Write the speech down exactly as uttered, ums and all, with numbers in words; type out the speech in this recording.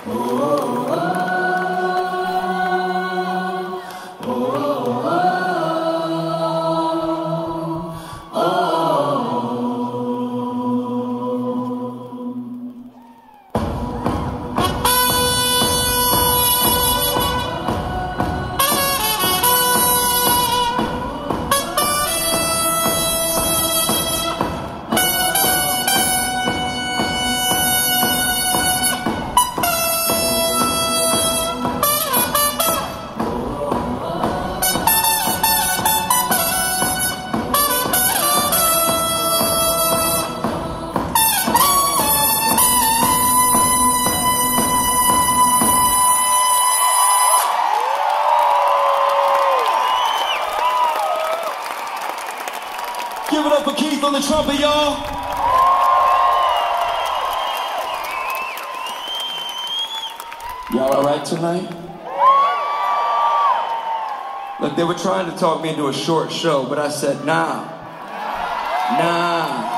Give it up for Keith on the trumpet, y'all. Y'all all right tonight? Look, they were trying to talk me into a short show, but I said, nah, nah.